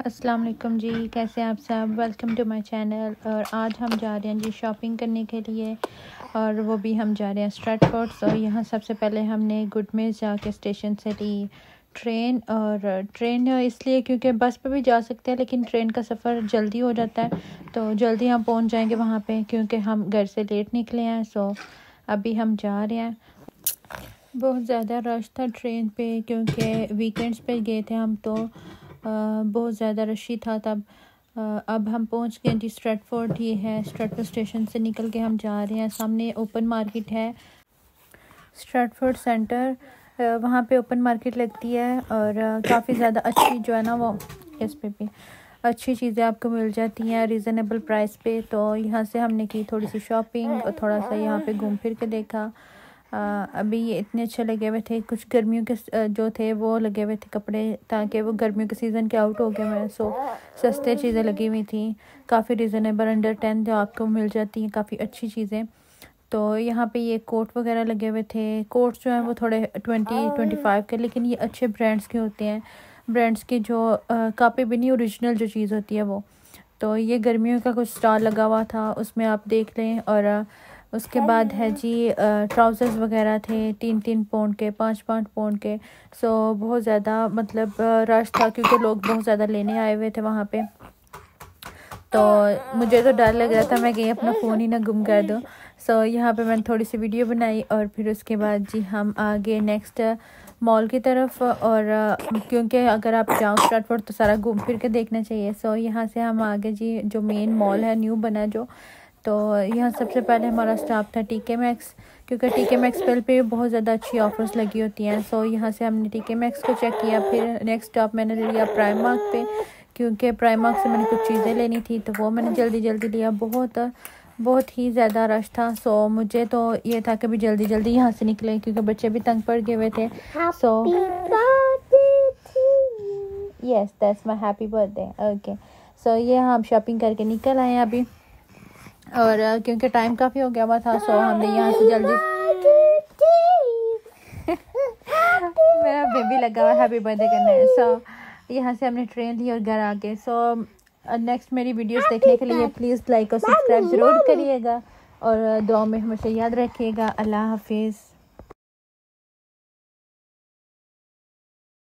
अस्सलाम वालेकुम जी, कैसे हैं आप सब। Welcome to my channel. और आज हम जा रहे हैं जी शॉपिंग करने के लिए, और वो भी हम जा रहे हैं स्ट्रैटफोर्ड। और यहाँ सबसे पहले हमने गुडमेज जाके स्टेशन से ली ट्रेन। और ट्रेन इसलिए क्योंकि बस पे भी जा सकते हैं, लेकिन ट्रेन का सफ़र जल्दी हो जाता है, तो जल्दी हम पहुँच जाएंगे वहाँ पे, क्योंकि हम घर से लेट निकले हैं। सो अभी हम जा रहे हैं। बहुत ज़्यादा रश था ट्रेन पे, क्योंकि वीकेंड्स पे गए थे हम, तो बहुत ज़्यादा रशी था तब। अब हम पहुंच गए जी स्ट्रैटफोर्ड। ही है स्ट्रैटफोर्ड स्टेशन से निकल के हम जा रहे हैं। सामने ओपन मार्केट है, स्ट्रैटफोर्ड सेंटर, वहाँ पे ओपन मार्केट लगती है। और काफ़ी ज़्यादा अच्छी जो है ना, वो इस पे भी अच्छी चीज़ें आपको मिल जाती हैं रीज़नेबल प्राइस पे। तो यहाँ से हमने की थोड़ी सी शॉपिंग, और थोड़ा सा यहाँ पे घूम फिर के देखा। अभी ये इतने अच्छे लगे हुए थे, कुछ गर्मियों के जो थे वो लगे हुए थे कपड़े, ताकि वो गर्मियों के सीज़न के आउट हो गए हैं। सो सस्ते चीज़ें लगी हुई थी, काफ़ी रीज़नेबल, अंडर 10 जो आपको मिल जाती हैं, काफ़ी अच्छी चीज़ें। तो यहाँ पे ये कोट वगैरह लगे हुए थे। कोट्स जो हैं वो थोड़े 20-25 के, लेकिन ये अच्छे ब्रांड्स के होते हैं, ब्रांड्स की जो कापी भी नहीं, ओरिजिनल जो चीज़ होती है वो। तो ये गर्मियों का कुछ स्टॉल लगा हुआ था, उसमें आप देख लें। और उसके बाद है जी ट्राउज़र्स वगैरह थे 3-3 पाउंड के, 5-5 पाउंड के। सो बहुत ज़्यादा मतलब रश था, क्योंकि लोग बहुत ज़्यादा लेने आए हुए थे वहाँ पे। तो मुझे तो डर लग रहा था मैं कहीं अपना फ़ोन ही ना गुम कर दूँ। सो यहाँ पे मैंने थोड़ी सी वीडियो बनाई, और फिर उसके बाद जी हम आगे नेक्स्ट मॉल की तरफ। और क्योंकि अगर आप जाओ स्ट्रैटफोर्ड तो सारा घूम फिर के देखना चाहिए। सो यहाँ से हम आगे जी जो मेन मॉल है न्यू बना जो, तो यहाँ सबसे पहले हमारा स्टॉप था टीके मैक्स, क्योंकि टीके मैक्स पे बहुत ज़्यादा अच्छी ऑफर्स लगी होती हैं। सो यहाँ से हमने टीके मैक्स को चेक किया। फिर नेक्स्ट स्टॉप मैंने लिया प्राइमार्क पे, क्योंकि प्राइमार्क से मैंने कुछ चीज़ें लेनी थी, तो वो मैंने जल्दी लिया। बहुत ही ज़्यादा रश था। सो मुझे तो ये था कि भी जल्दी यहाँ से निकले, क्योंकि बच्चे भी तंग पड़ गए हुए थे। So yes, that's my happy birthday. Okay, so ये हम शॉपिंग करके निकल आए हैं अभी। और क्योंकि टाइम काफ़ी हो गया हुआ था, सो हमने यहाँ से जल्दी मेरा बेबी लगा हुआ हैप्पी बर्थडे करने है। सो यहाँ से हमने ट्रेन ली और घर आ गए। सो नेक्स्ट मेरी वीडियोस देखने के लिए प्लीज़ लाइक और सब्सक्राइब ज़रूर करिएगा, और दुआ में हमेशा याद रखिएगा। अल्लाह हाफिज़।